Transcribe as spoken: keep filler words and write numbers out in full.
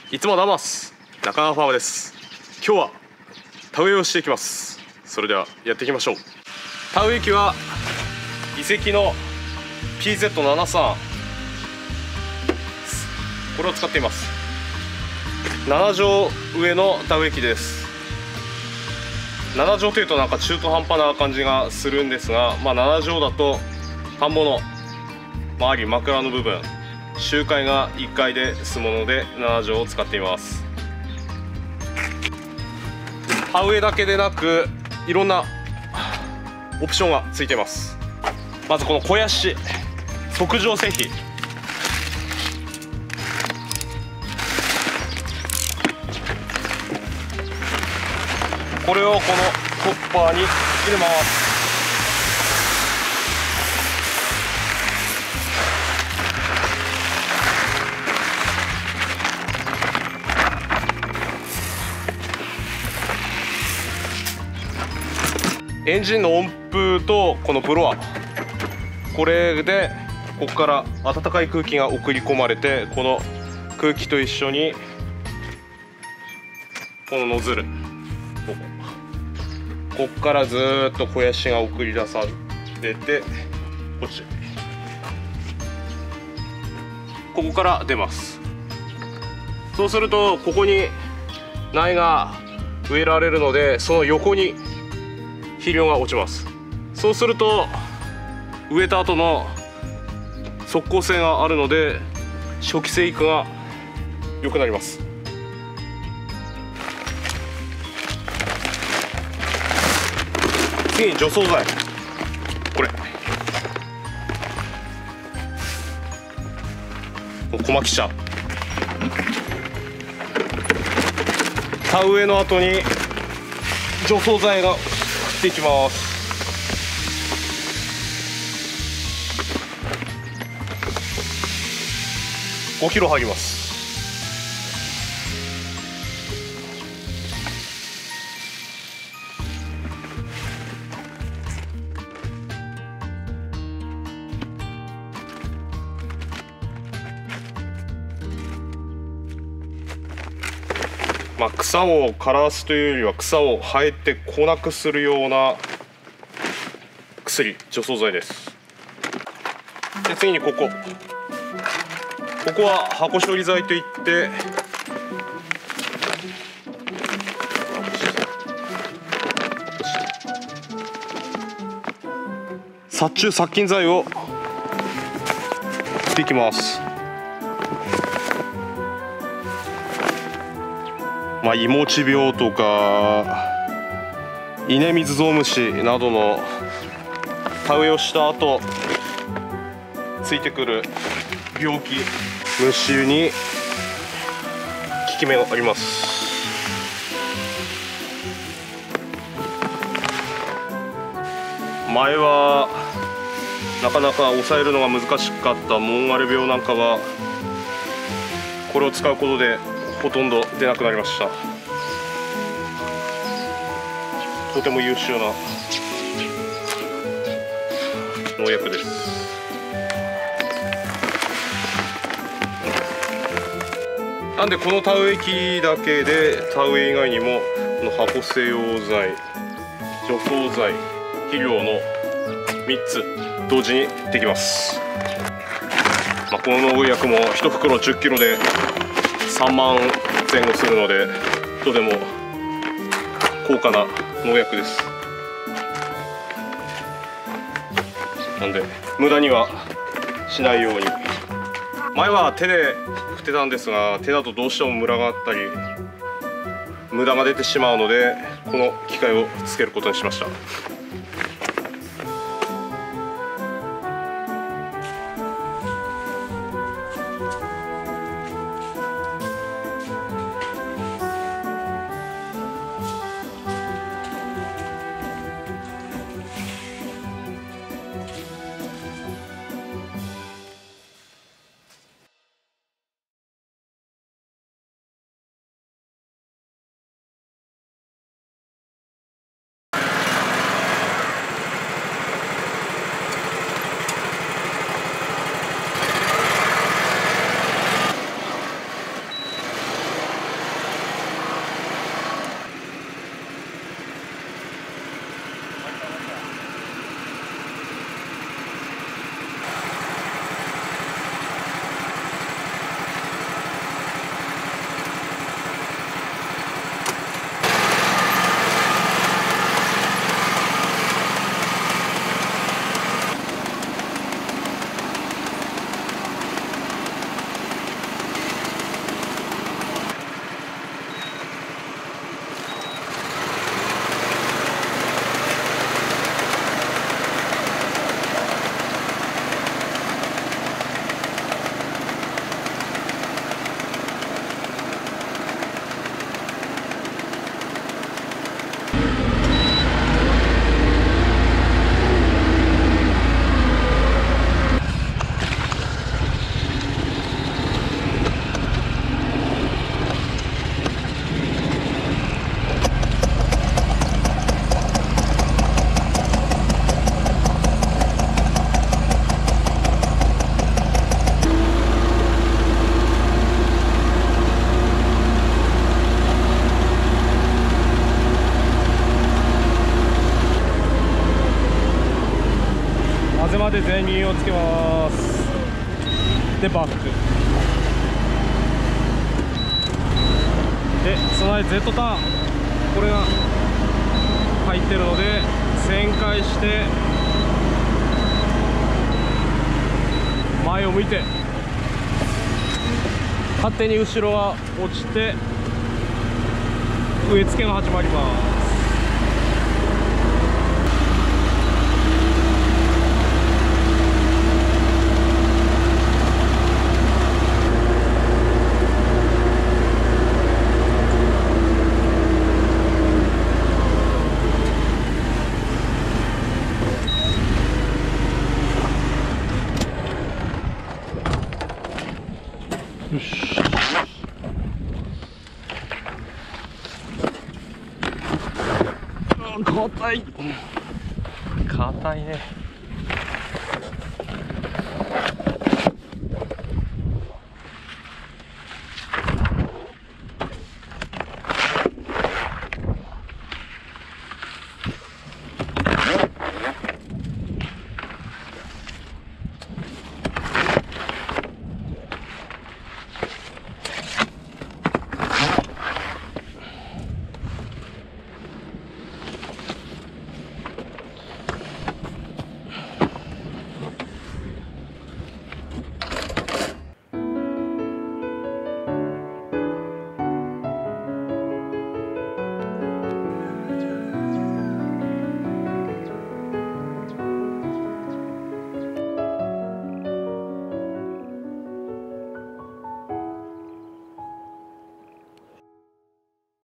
いつもダマス中川ファームです。今日は田植えをしていきます。それではやっていきましょう。田植え機は移籍の ピーゼットななじゅうさん、 これを使っています。なな畳上の田植え機です。なな畳というとなんか中途半端な感じがするんですが、まあ、なな畳だと田んぼの周り枕の部分、周回がいっかいで済むのでなな畳を使っています。田植えだけでなくいろんなオプションがついています。まずこの肥やし測定施肥、これをこのホッパーに入れます。エンジンの温風とこのブロワー、これでここから暖かい空気が送り込まれて、この空気と一緒にこのノズル、ここからずーっと肥やしが送り出されて、こっちここから出ます。そうするとここに苗が植えられるので、その横に肥料が落ちます。そうすると植えた後の速効性があるので初期生育が良くなります。次に除草剤、これ小牧茶、田植えの後に除草剤が振っていきます。ごキロ入ります。まあ、草を枯らすというよりは草を生えてこなくするような薬、除草剤です。で次にここここは箱処理剤といって、殺虫殺菌剤を振っていきます。まあ、いもち病とか稲水ゾウムシなどの田植えをした後ついてくる病気、虫に効き目があります。前はなかなか抑えるのが難しかったモンガル病なんかはこれを使うことでほとんど出なくなりました。とても優秀な農薬です。なんでこの田植え機だけで田植え以外にもこの箱施用剤、除草剤、肥料のみっつ同時にできます。まあ、この農薬もいち袋じゅっキロでさんまんぜん後するのでとても高価な農薬です。なんで無駄にはしないように。前は手で振ってたんですが、手だとどうしてもムラがあったり無駄が出てしまうので、この機械をつけることにしました。 あぜまで前輪をつけます。でバックで備え Z ターン、これが入ってるので旋回して前を向いて、勝手に後ろは落ちて植え付けが始まります。よし。硬い硬いね。